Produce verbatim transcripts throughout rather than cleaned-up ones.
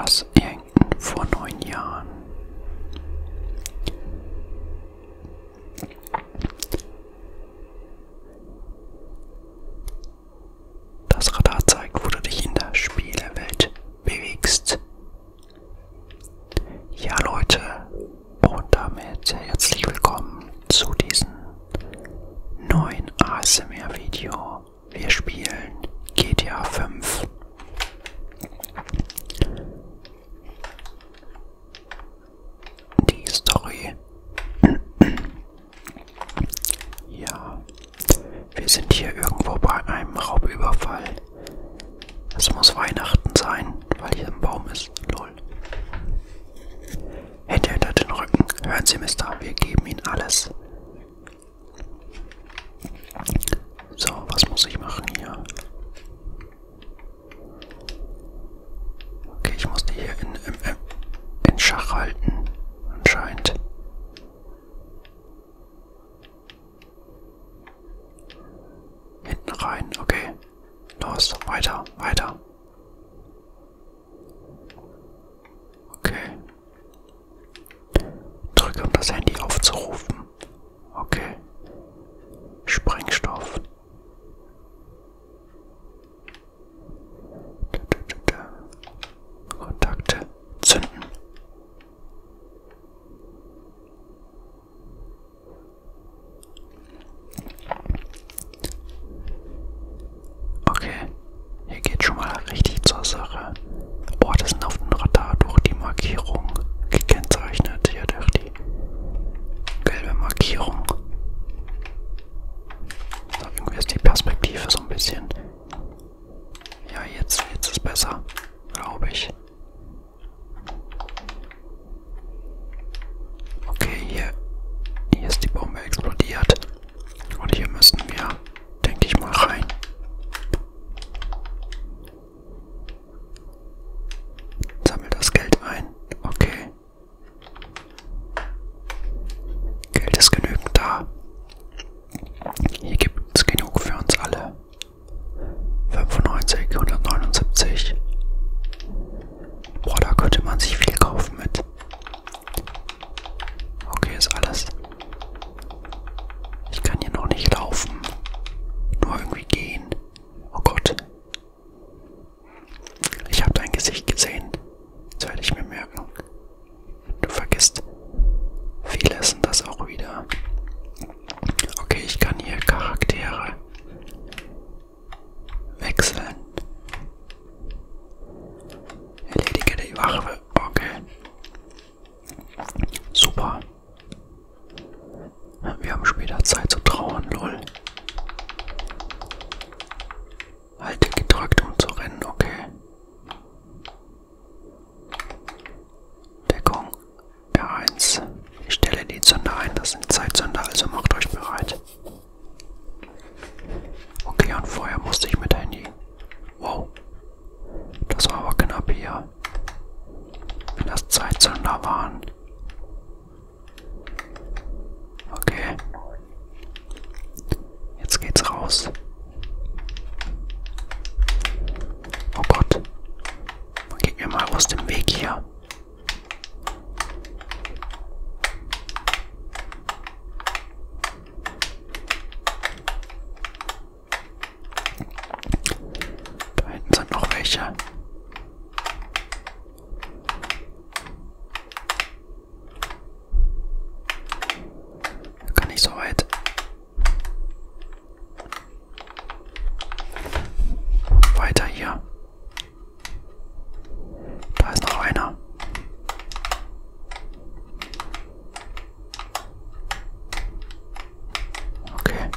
was irgend vor neun Jahren. Das Radar zeigt, wo du dich in der Spielewelt bewegst. Ja, Leute, und damit herzlich willkommen zu diesem neuen A S M R-Video. Wir spielen G T A fünf. Die Story. Ja, wir sind hier irgendwo bei einem Raubüberfall. Es muss Weihnachten sein, weil hier ein Baum ist. Lol. Hände hinter den Rücken. Hören Sie, Mister, wir geben Ihnen alles. So, was muss ich machen hier? Okay, ich muss die hier in, in, in Schach halten. Anscheinend. Hinten rein, okay. Los, weiter, weiter. Okay. Drücke, um das Handy aufzurufen. Okay. Sprengstoff. Kontakte zünden. Okay, hier geht schon mal richtig zur Sache. Orte sind auf dem Radar durch die Markierung gekennzeichnet. Hier durch die gelbe Markierung. So, irgendwie ist die Perspektive so ein bisschen. Ja, jetzt, jetzt ist besser, glaube ich. Okay, hier, hier ist die Bombe explodiert. Und hier müssen wir, denke ich mal, rein. Sammel das Geld ein. Okay. Geld ist genügend da. Hier gibt es genug für uns alle. fünfundneunzig, hundertneunundsiebzig. Boah, da könnte man sich viel kaufen mit. Okay, ist alles. Ich kann hier noch nicht laufen. Nur irgendwie gehen. Oh Gott. Ich habe dein Gesicht gesehen. Das werde ich mir merken. Du vergisst vieles und das auch wieder. Okay, ich kann hier Charaktere wechseln. Erledige die Waffe. Okay. Super. Wir haben später Zeit zu trauern, lol. Halte gedrückt, um zu rennen, okay. Deckung R eins. Ich stelle die Zünder ein, das sind Zeitzünder, also macht euch bereit. Okay, und vorher musste ich mit Handy. Wow. Das war aber knapp hier. Wenn das Zeitzünder waren. Okay. Jetzt geht's raus. Oh Gott. Geht mir mal aus dem Weg hier. Da hinten sind noch welche. Da kann ich so weit. Weiter hier. Da ist noch einer. Okay.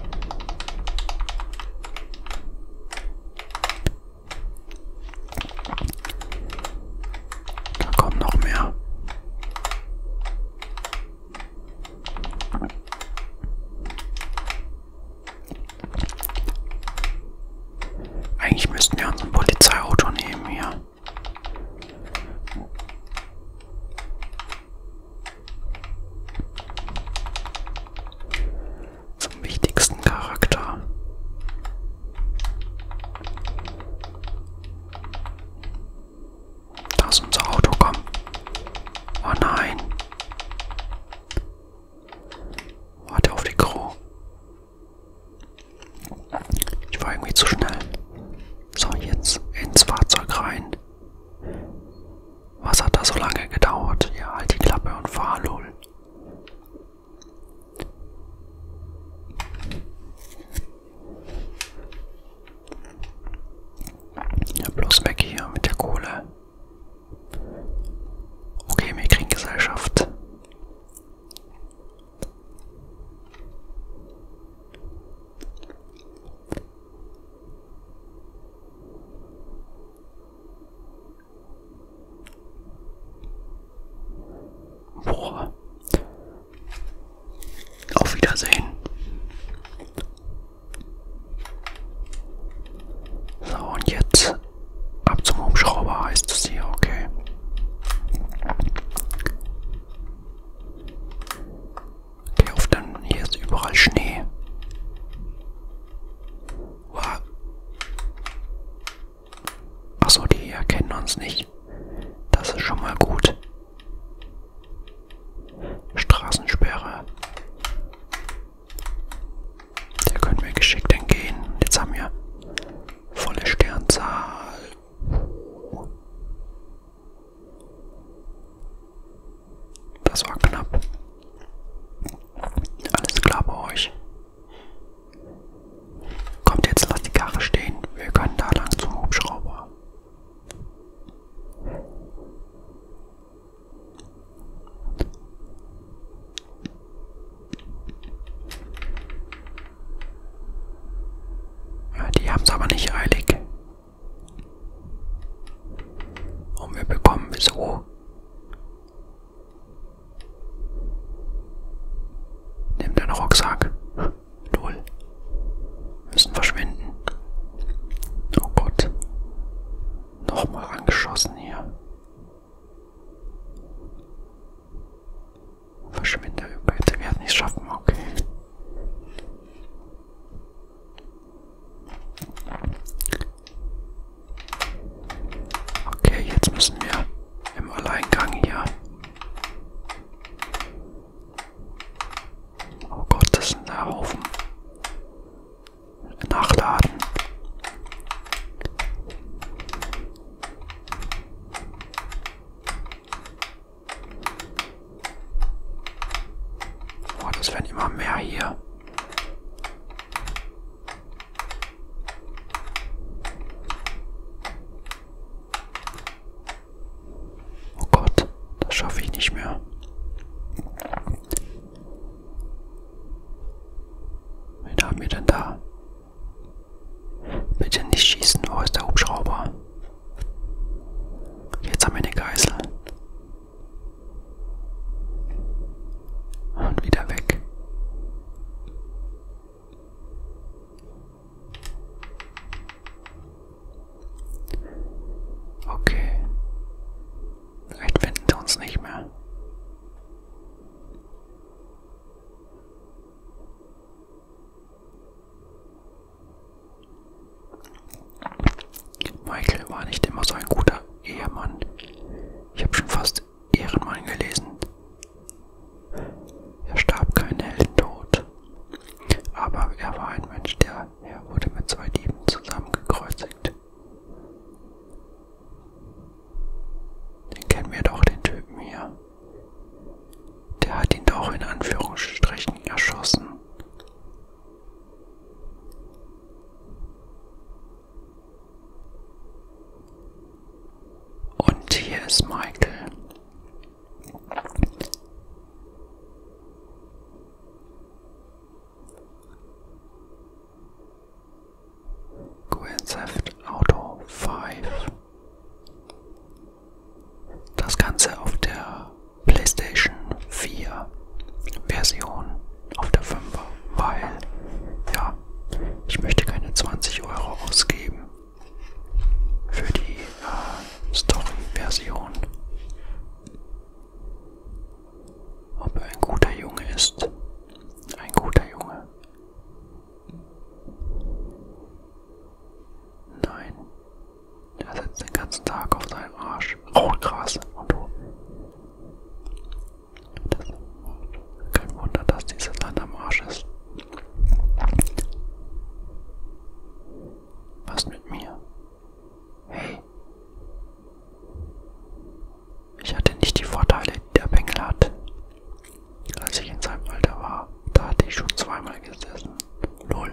Da kommen noch mehr. Eigentlich müssten wir uns ein Polizeiauto nehmen hier. Zum wichtigsten Charakter. Da ist Boah. Auf Wiedersehen. So, und jetzt ab zum Hubschrauber heißt es hier, okay. Okay, auf dann, hier ist überall Schnee. Wow. Achso, die erkennen uns nicht. Das ist schon mal gut. Straßensperre. Da können wir geschickt entgehen. Jetzt haben wir volle Sternzahl. Das war knapp. Alles klar bei euch. Kommt, jetzt lasst die Karre stehen. Wir können da lang zum Hubschrauber. Ja, die haben es aber nicht eilig. Und wir bekommen wieso? Nimm deinen Rucksack. Null. Müssen verschwinden. Oh Gott. Nochmal angeschossen hier. Verschwinde. Wir werden nicht schaffen, okay. Okay, jetzt müssen wir im Alleingang hier. Oh Gott, das ist ein Haufen. Nachladen. Oh, das werden immer mehr hier. Oh Gott, das schaffe ich nicht mehr. Wen haben wir denn da? Bitte nicht schießen, wo ist der Hubschrauber? Jetzt haben wir eine Geißel. Und wieder weg. Okay. Vielleicht finden sie uns nicht mehr. Michael war nicht immer so ein guter Ehemann. Ich habe schon fast Ehrenmann gelesen. Er starb keinen Heldentod. Aber er war ein Mensch, der er wurde mit zwei Dieben zusammengekreuzigt. Den kennen wir doch, den Typen hier. Der hat ihn doch in Anführungsstrichen erschossen. Und hier ist Michael. Grand Theft Auto fünf. Das Ganze auf der PlayStation vier Version, auf der fünfer, weil, ja, ich möchte keine zwanzig Euro ausgeben für die äh, Story-Version. Ob er ein guter Junge ist. Ein guter Junge. Nein. Er sitzt den ganzen Tag auf seinem Arsch. Raucht Gras und du. Das, kein Wunder, dass dieses Land am Arsch ist. Was mit mir? Hey. Ich hatte nicht die Vorteile, die der Bengel hat. Als ich in seinem Alter war, da hatte ich schon zweimal gesessen. Lol.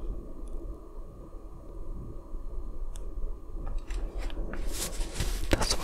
Das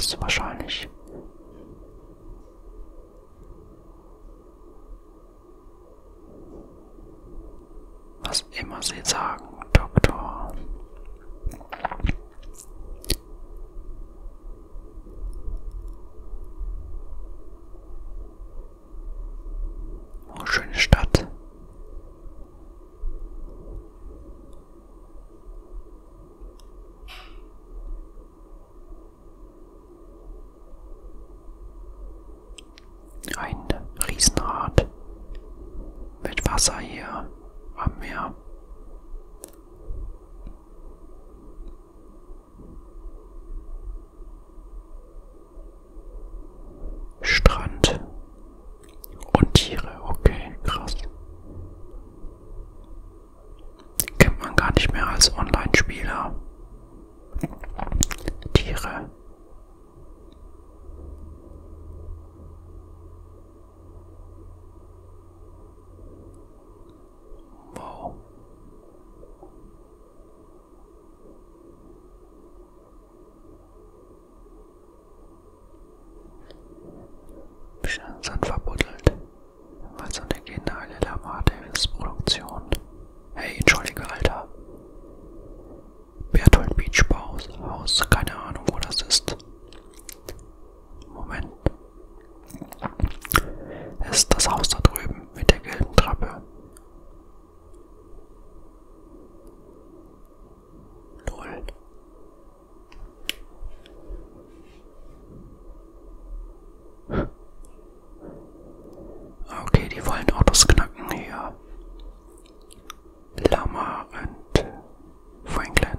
was wahrscheinlich. Was immer Sie sagen, Doktor. Oh, schöne Stadt. Ein Riesenrad mit Wasser hier am Meer. Strand und Tiere, okay, krass. Kennt man gar nicht mehr als Online-Spieler. Tiere. Wow. Sind verbuddelt. Also eine geniale Lamar-Davis-Produktion. Hey, entschuldige, Alter. Berthold Beach Haus, Haus, keine Ahnung, wo das ist. Moment. Es ist das Haus da drüben mit der gelben Treppe. Lol. Okay, die wollen Autos knacken hier. Lamar und Franklin.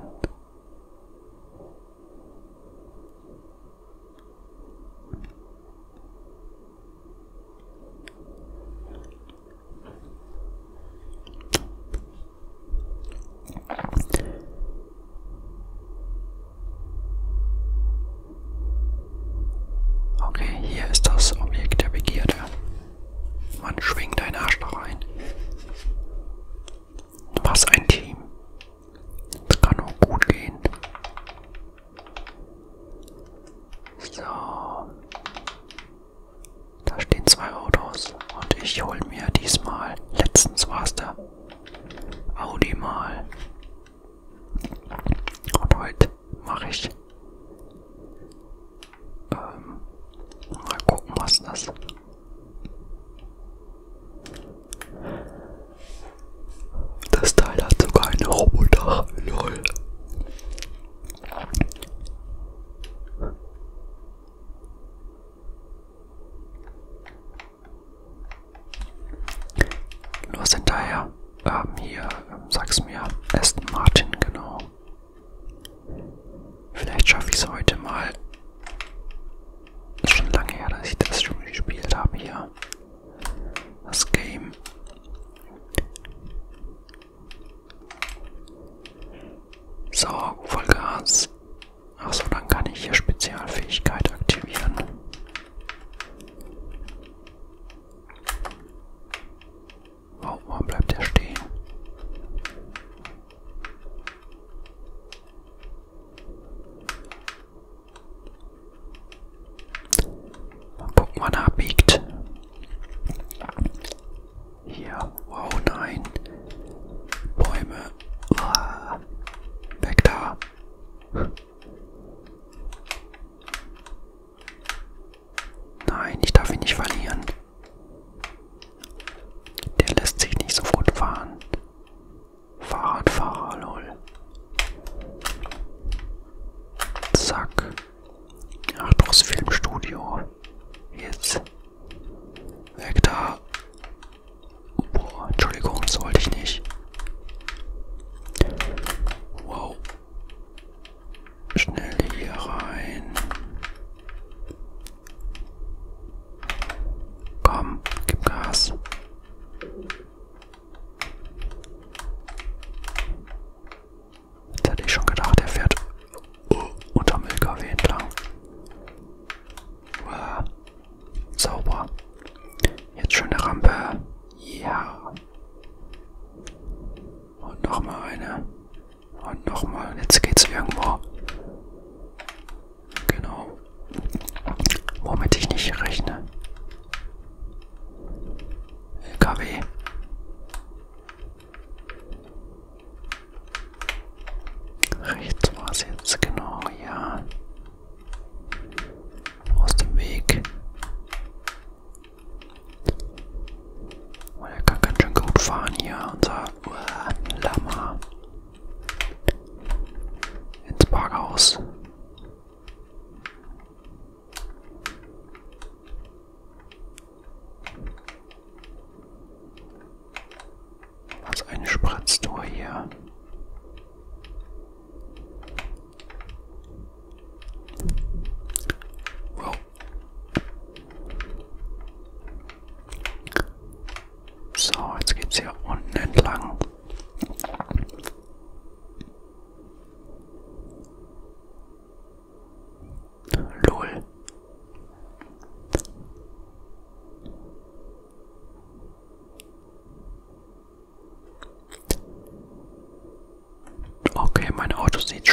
Okay, hier ist das Objekt der Begierde. Man schwingt einen Arsch da rein. Was ein Team. Das kann nur gut gehen. So. Da stehen zwei Autos. Und ich hol mir diesmal. Letztens war es der Audi mal. Und heute mache ich. Ähm, mal gucken, was das ist. Das Teil hat sogar eine Roboter. Lol. Los hinterher. Ähm, hier, ähm, sag's mir. Aston Martin, genau. Vielleicht schaffe ich es heute mal. Ist schon lange her, dass ich das schon gespielt habe hier. Das Game. So, Vollgas. Achso, dann kann ich hier Spezialfähigkeit aktivieren. Oh, warum bleibt der stehen? Mal gucken, wann er abbiegt. Hier, wow, nein. Bäume. Ah. Weg da. Nein, ich darf ihn nicht verlieren. Der lässt sich nicht so gut fahren. Fahrradfahrer, lol. Zack. Ach, durchs Filmstudio. Jetzt. Weg da. Boah, Entschuldigung, das wollte ich nicht. Wow. Schnell hier rein. Komm, gib Gas. Jetzt hätte ich schon gedacht, er fährt uh, unterm L K W entlang. Wow. Sauber. Jetzt schöne Rampe. Ja. Und nochmal eine. Und nochmal. Jetzt geht's irgendwo. Genau.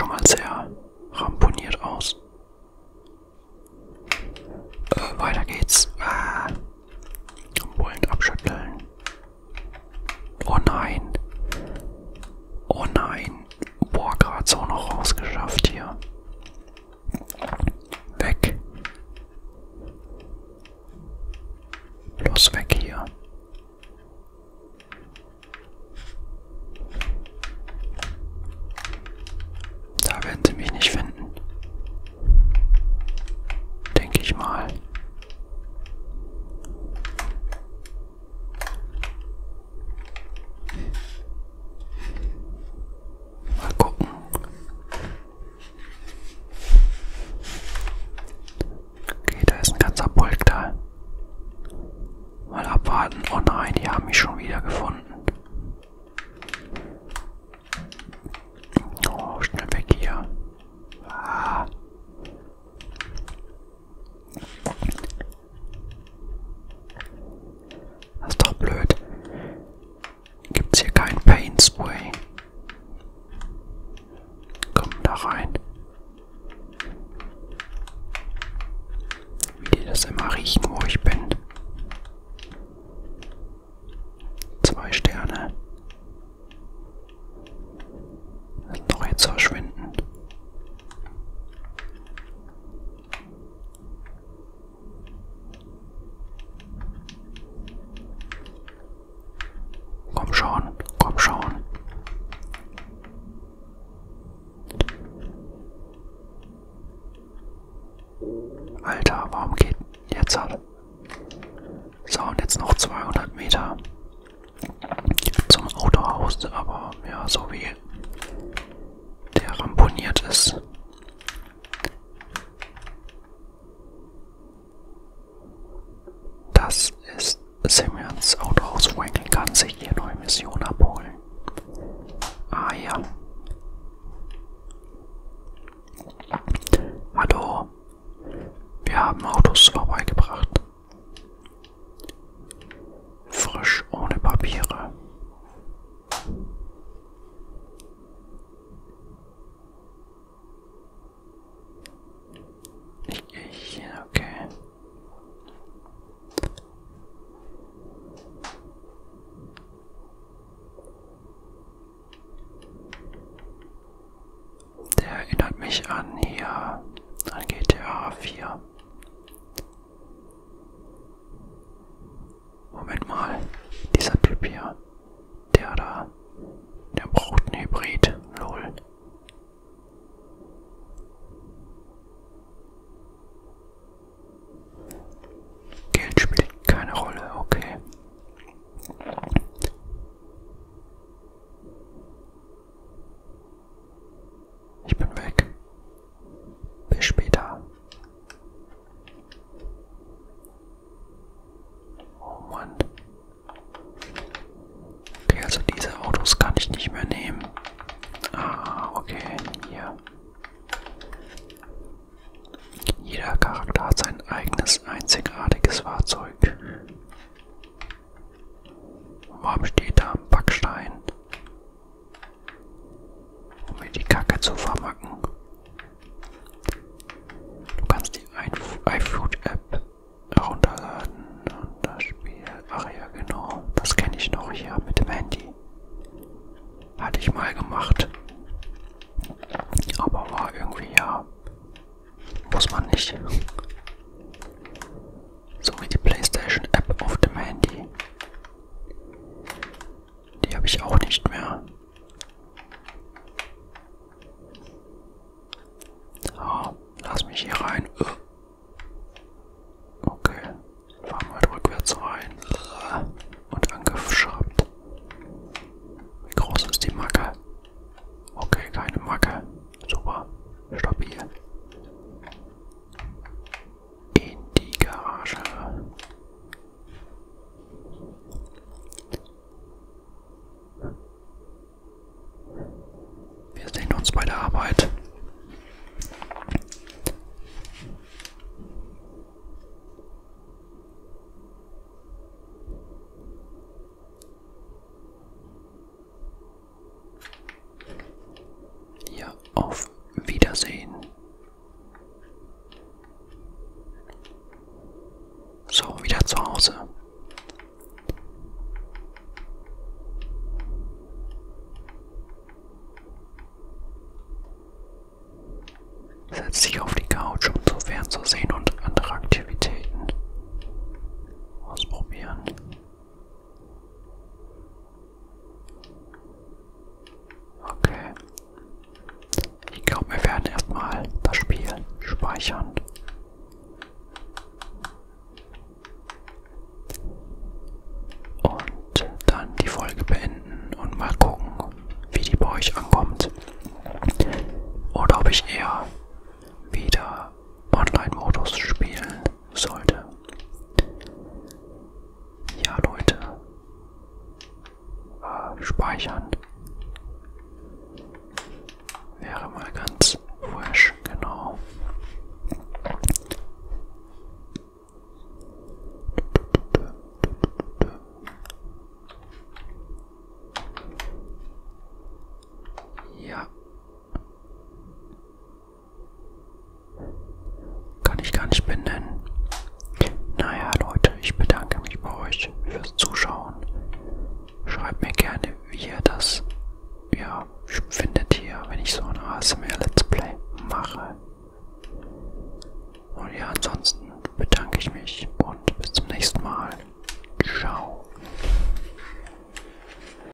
schon mal sehr ramponiert aus. Äh, weiter geht's. Ah. Bullen abschütteln. Oh nein. Oh nein. Boah, gerade so noch rausgeschafft hier. Weg. Los, weg hier. Da werden sie mich nicht finden. Denke ich mal. Mal gucken. Okay, da ist ein ganzer Pulk da. Mal abwarten. Oh nein, die haben mich schon wieder gefunden. Oh, schnell weg hier. Ah. Das ist doch blöd. Gibt's hier kein Paint Spray? Komm da rein. Wie die das immer riechen, wo ich bin. Zwei Sterne. Lass doch jetzt verschwinden. Komm schon, komm schon. Alter, warum geht jetzt halt? So, und jetzt noch zweihundert Meter zum Autohaus, aber ja, so wie der ramponiert ist. Das ist Simmons Autohaus. Franklin kann sich hier neue Mission abholen. Ah ja. Hallo. Wir haben Autos vorbeigebracht. Frisch, ohne Papiere. Ich, ich, okay. Der erinnert mich an hier, an G T A vier. Moment mal, dieser Typ hier, der da, der braucht einen Hybrid, lol. Geld spielt keine Rolle, okay. Ich bin weg. Bis später. Oh Mann. Okay, also diese Autos kann ich nicht mehr nehmen. Ah, okay, hier. Jeder Charakter hat sein eigenes, einzigartiges Fahrzeug. Warum steht da ein Backstein? Um mir die Kacke zu vermacken. Du kannst die iFood-App herunterladen und das Spiel. Ach ja, genau. Das kenne ich noch hier mit dem Handy. Hatte ich mal gemacht. Aber war irgendwie ja. Muss man nicht. So wie die PlayStation-App auf dem Handy. Die habe ich auch nicht mehr. Oh, lass mich hier rein. Okay. Fahr mal rückwärts rein. Und angeschraubt. Wie groß ist die Macke? Okay, keine Macke. Super. Stabil. In die Garage. Wir sehen uns bei der Arbeit. Hier auf Setz dich auf die Couch, um zu fernzusehen und andere Aktivitäten ausprobieren. Okay. Ich glaube, wir werden erstmal das Spiel speichern. Und dann die Folge beenden und mal gucken, wie die bei euch ankommt. Oder ob ich eher wieder Online-Modus spielen sollte. Ja, Leute. Äh, speichern. Wäre mal ganz fresh, genau. Ja. Kann ich gar nicht benennen.